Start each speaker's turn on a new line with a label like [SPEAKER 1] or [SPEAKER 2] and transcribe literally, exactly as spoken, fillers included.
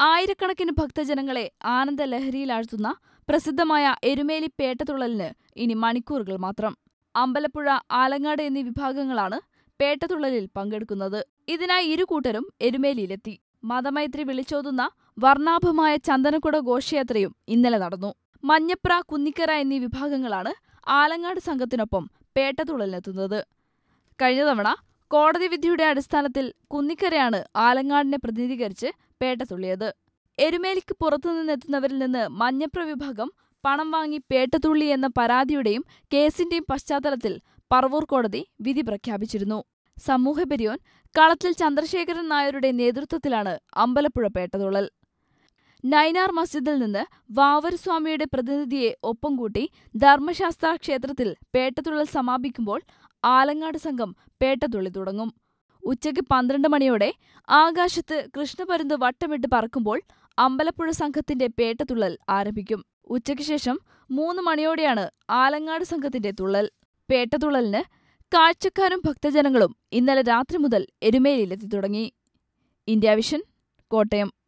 [SPEAKER 1] ആയിരക്കണക്കിന് ഭക്തജനങ്ങളെ ആനന്ദലഹരിയിലാഴ്ത്തുന്ന പ്രസിദ്ധമായ എരുമേലി പേട്ടതുള്ളലിന് ഇനി മണിക്കൂറുകൾ മാത്രം. അമ്പലപ്പുഴ, ആലങ്ങാട് എന്നീ വിഭാഗങ്ങളാണ് പേട്ടതുള്ളലിൽ പങ്കെടുക്കുന്നത്. ഇതിനായി ഇരുകൂട്ടരും എരുമേലിയിലെത്തി. മതമൈത്രി വിളിച്ചോതുന്ന വർണ്ണാഭമായ ചന്ദനക്കുട ഘോഷയാത്രയും ഇന്നലെ നടന്നു. മഞ്ഞപ്ര, കുന്നിക്കര എന്നീ വിഭാഗങ്ങളാണ് ആലങ്ങാട് സംഘത്തിനൊപ്പം പേട്ടതുള്ളലിനെത്തുന്നത്. കഴിഞ്ഞ തവണ കോടതി വിധിയുടെ അടിസ്ഥാനത്തിൽ കുന്നിക്കരയാണ് ആലങ്ങാടിനെ പ്രതിനിധീകരിച്ച് പേട്ടതുള്ളിയത്. എരുമേലിക്ക് പുറത്തുനിന്നെത്തുന്നവരിൽ നിന്ന് മഞ്ഞപ്ര വിഭാഗം പണം വാങ്ങി പേട്ടതുള്ളി എന്ന പരാതിയുടെയും കേസിന്റെയും പശ്ചാത്തലത്തിൽ പറവൂർ കോടതി വിധി പ്രഖ്യാപിച്ചിരുന്നു. സമൂഹപെരിയോൻ കളത്തിൽ ചന്ദ്രശേഖരൻ നായരുടെ നേതൃത്വത്തിലാണ് അമ്പലപ്പുഴ പേട്ടതുള്ളൽ. നൈനാർ മസ്ജിദിൽ നിന്ന് വാവരുസ്വാമിയുടെ പ്രതിനിധിയെ ഒപ്പം കൂട്ടി ധർമ്മശാസ്ത്ര ക്ഷേത്രത്തിൽ പേട്ടതുള്ളൽ സമാപിക്കുമ്പോൾ ആലങ്ങാട് സംഘം പേട്ടതുള്ളി തുടങ്ങും. ഉച്ചയ്ക്ക് പന്ത്രണ്ട് മണിയോടെ ആകാശത്ത് കൃഷ്ണപരുന്ത് വട്ടമിട്ട് പറക്കുമ്പോൾ അമ്പലപ്പുഴ സംഘത്തിന്റെ പേട്ടതുള്ളൽ ആരംഭിക്കും. ഉച്ചയ്ക്ക് ശേഷം മൂന്ന് മണിയോടെയാണ് ആലങ്ങാട് സംഘത്തിന്റെ തുള്ളൽ. പേട്ടതുള്ളലിന് കാഴ്ചക്കാരും ഭക്തജനങ്ങളും ഇന്നലെ രാത്രി മുതൽ എരുമേലിയിലെത്തി തുടങ്ങി. ഇന്ത്യാവിഷൻ, കോട്ടയം.